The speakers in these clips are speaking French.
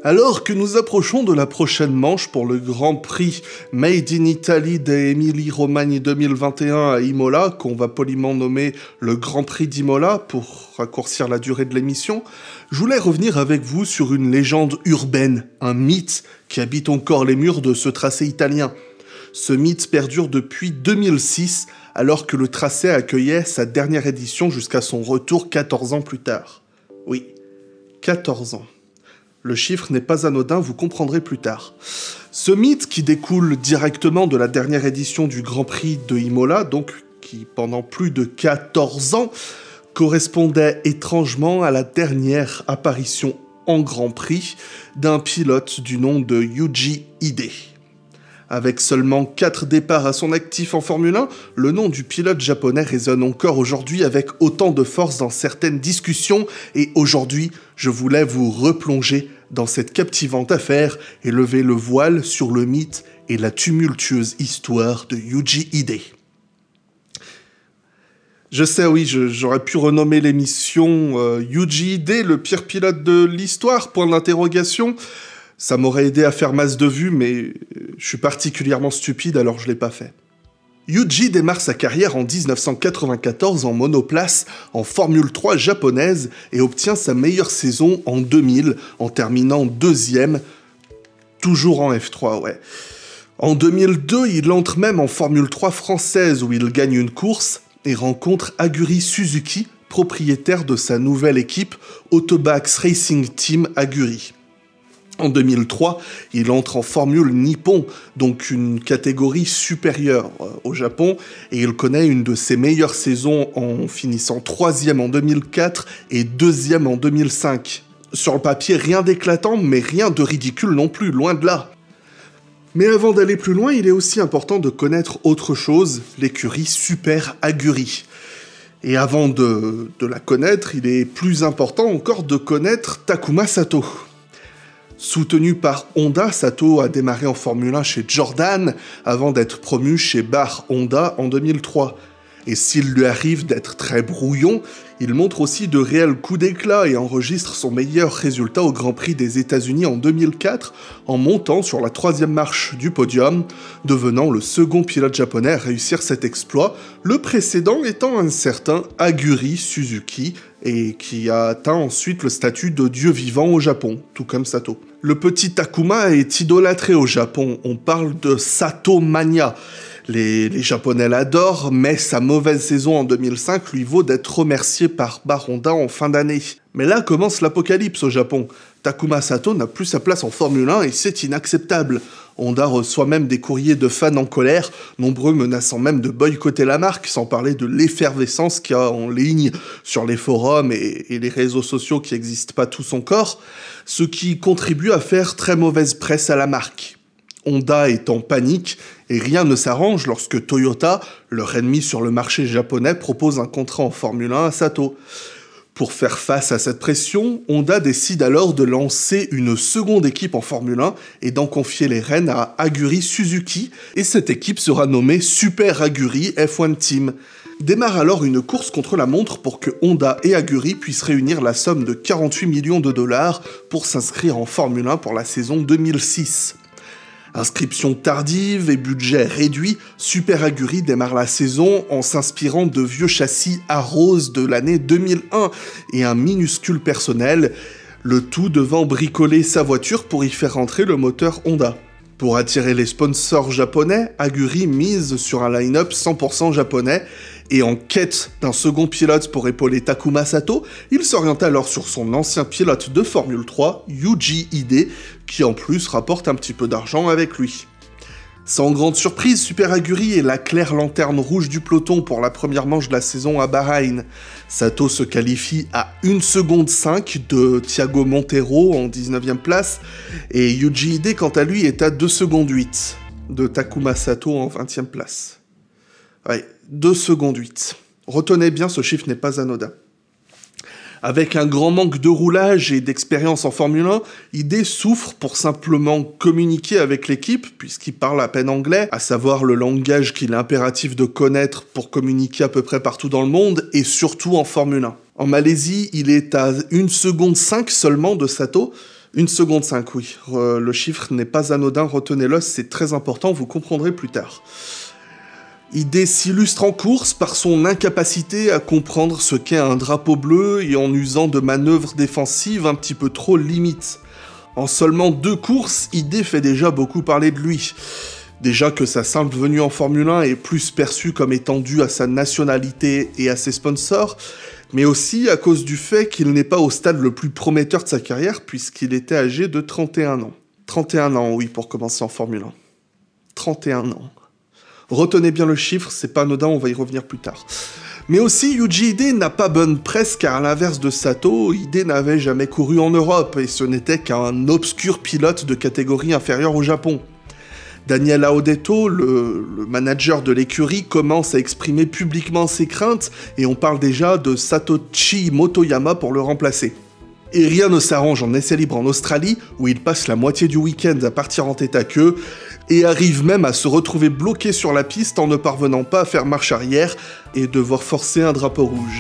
Alors que nous approchons de la prochaine manche pour le Grand Prix Made in Italy d'Émilie-Romagne 2021 à Imola, qu'on va poliment nommer le Grand Prix d'Imola pour raccourcir la durée de l'émission, je voulais revenir avec vous sur une légende urbaine, un mythe qui habite encore les murs de ce tracé italien. Ce mythe perdure depuis 2006, alors que le tracé accueillait sa dernière édition jusqu'à son retour 14 ans plus tard. Oui, 14 ans. Le chiffre n'est pas anodin, vous comprendrez plus tard. Ce mythe, qui découle directement de la dernière édition du Grand Prix de Imola, donc qui pendant plus de 14 ans, correspondait étrangement à la dernière apparition en Grand Prix d'un pilote du nom de Yuji Ide. Avec seulement 4 départs à son actif en Formule 1, le nom du pilote japonais résonne encore aujourd'hui avec autant de force dans certaines discussions, et aujourd'hui, je voulais vous replonger dans cette captivante affaire et lever le voile sur le mythe et la tumultueuse histoire de Yuji Ide. Je sais, oui, j'aurais pu renommer l'émission Yuji Ide, le pire pilote de l'histoire, point d'interrogation. Ça m'aurait aidé à faire masse de vues, mais je suis particulièrement stupide, alors je l'ai pas fait. Yuji démarre sa carrière en 1994 en monoplace en Formule 3 japonaise et obtient sa meilleure saison en 2000 en terminant deuxième, toujours en F3, ouais. En 2002, il entre même en Formule 3 française où il gagne une course et rencontre Aguri Suzuki, propriétaire de sa nouvelle équipe Autobax Racing Team Aguri. En 2003, il entre en Formule Nippon, donc une catégorie supérieure au Japon, et il connaît une de ses meilleures saisons en finissant 3e en 2004 et 2e en 2005. Sur le papier, rien d'éclatant, mais rien de ridicule non plus, loin de là. Mais avant d'aller plus loin, il est aussi important de connaître autre chose, l'écurie Super Aguri. Et avant de la connaître, il est plus important encore de connaître Takuma Sato. Soutenu par Honda, Sato a démarré en Formule 1 chez Jordan avant d'être promu chez Bar Honda en 2003. Et s'il lui arrive d'être très brouillon, il montre aussi de réels coups d'éclat et enregistre son meilleur résultat au Grand Prix des États-Unis en 2004 en montant sur la 3e marche du podium, devenant le second pilote japonais à réussir cet exploit, le précédent étant un certain Aguri Suzuki, et qui a atteint ensuite le statut de dieu vivant au Japon, tout comme Sato. Le petit Takuma est idolâtré au Japon, on parle de Sato Mania. Les Japonais l'adorent, mais sa mauvaise saison en 2005 lui vaut d'être remercié par Bar Honda en fin d'année. Mais là commence l'apocalypse au Japon. Takuma Sato n'a plus sa place en Formule 1 et c'est inacceptable. Honda reçoit même des courriers de fans en colère, nombreux menaçant même de boycotter la marque, sans parler de l'effervescence qu'il y a en ligne sur les forums et les réseaux sociaux qui n'existent pas tous encore, ce qui contribue à faire très mauvaise presse à la marque. Honda est en panique et rien ne s'arrange lorsque Toyota, leur ennemi sur le marché japonais, propose un contrat en Formule 1 à Sato. Pour faire face à cette pression, Honda décide alors de lancer une seconde équipe en Formule 1 et d'en confier les rênes à Aguri Suzuki, et cette équipe sera nommée Super Aguri F1 Team. Démarre alors une course contre la montre pour que Honda et Aguri puissent réunir la somme de 48 millions de dollars pour s'inscrire en Formule 1 pour la saison 2006. Inscription tardive et budget réduit, Super Aguri démarre la saison en s'inspirant de vieux châssis Arrows de l'année 2001 et un minuscule personnel, le tout devant bricoler sa voiture pour y faire entrer le moteur Honda. Pour attirer les sponsors japonais, Aguri mise sur un line-up 100% japonais, et en quête d'un second pilote pour épauler Takuma Sato, il s'oriente alors sur son ancien pilote de Formule 3, Yuji Ide, qui en plus rapporte un petit peu d'argent avec lui. Sans grande surprise, Super Aguri est la claire lanterne rouge du peloton pour la première manche de la saison à Bahreïn. Sato se qualifie à 1 seconde 5 de Thiago Montero en 19e place, et Yuji Ide quant à lui est à 2 secondes 8 de Takuma Sato en 20e place. Ouais, 2 secondes 8. Retenez bien, ce chiffre n'est pas anodin. Avec un grand manque de roulage et d'expérience en Formule 1, Ide souffre pour simplement communiquer avec l'équipe, puisqu'il parle à peine anglais, à savoir le langage qu'il est impératif de connaître pour communiquer à peu près partout dans le monde, et surtout en Formule 1. En Malaisie, il est à 1 seconde 5 seulement de Sato. 1 seconde 5, oui. Le chiffre n'est pas anodin, retenez-le, c'est très important, vous comprendrez plus tard. ID s'illustre en course par son incapacité à comprendre ce qu'est un drapeau bleu et en usant de manœuvres défensives un petit peu trop limites. En seulement 2 courses, ID fait déjà beaucoup parler de lui. Déjà que sa simple venue en Formule 1 est plus perçue comme étant due à sa nationalité et à ses sponsors, mais aussi à cause du fait qu'il n'est pas au stade le plus prometteur de sa carrière puisqu'il était âgé de 31 ans. 31 ans, oui, pour commencer en Formule 1. 31 ans. Retenez bien le chiffre, c'est pas anodin, on va y revenir plus tard. Mais aussi, Yuji Ide n'a pas bonne presse car à l'inverse de Sato, Ide n'avait jamais couru en Europe et ce n'était qu'un obscur pilote de catégorie inférieure au Japon. Daniel Audetto, le manager de l'écurie, commence à exprimer publiquement ses craintes et on parle déjà de Satoshi Motoyama pour le remplacer. Et rien ne s'arrange en essai libre en Australie, où il passe la moitié du week-end à partir en tête à queue, et arrive même à se retrouver bloqué sur la piste en ne parvenant pas à faire marche arrière et devoir forcer un drapeau rouge.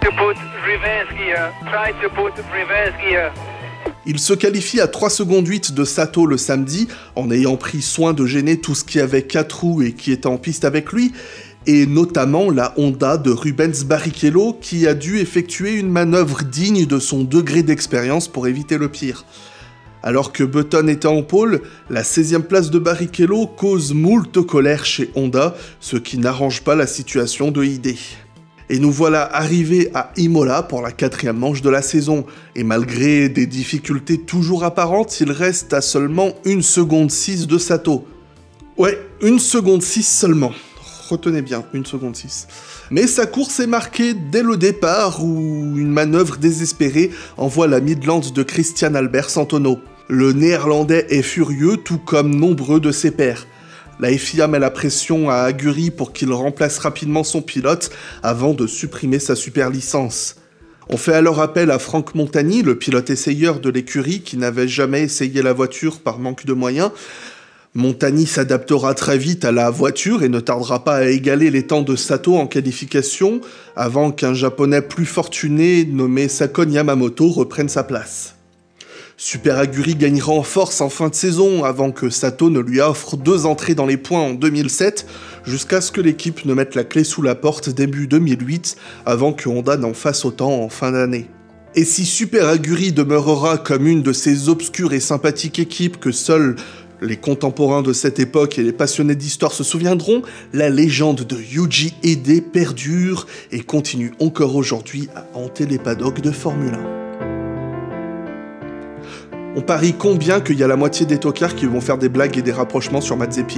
Il se qualifie à 3 secondes 8 de Sato le samedi, en ayant pris soin de gêner tout ce qui avait 4 roues et qui était en piste avec lui, et notamment la Honda de Rubens Barrichello qui a dû effectuer une manœuvre digne de son degré d'expérience pour éviter le pire. Alors que Button était en pôle, la 16e place de Barrichello cause moult colère chez Honda, ce qui n'arrange pas la situation de ID. Et nous voilà arrivés à Imola pour la 4e manche de la saison, et malgré des difficultés toujours apparentes, il reste à seulement 1 seconde 6 de Sato. Ouais, 1 seconde 6 seulement. Retenez bien, 1 seconde 6. Mais sa course est marquée dès le départ où une manœuvre désespérée envoie la Midland de Christian Albert Santonu. Le néerlandais est furieux, tout comme nombreux de ses pairs. La FIA met la pression à Aguri pour qu'il remplace rapidement son pilote avant de supprimer sa super licence. On fait alors appel à Franck Montagny, le pilote essayeur de l'écurie qui n'avait jamais essayé la voiture par manque de moyens. Montagny s'adaptera très vite à la voiture et ne tardera pas à égaler les temps de Sato en qualification avant qu'un japonais plus fortuné nommé Sakon Yamamoto reprenne sa place. Super Aguri gagnera en force en fin de saison avant que Sato ne lui offre 2 entrées dans les points en 2007 jusqu'à ce que l'équipe ne mette la clé sous la porte début 2008 avant que Honda n'en fasse autant en fin d'année. Et si Super Aguri demeurera comme une de ces obscures et sympathiques équipes que seuls les contemporains de cette époque et les passionnés d'histoire se souviendront, la légende de Yuji Ide perdure et continue encore aujourd'hui à hanter les paddocks de Formule 1. On parie combien qu'il y a la moitié des tocards qui vont faire des blagues et des rapprochements sur Mazepin ?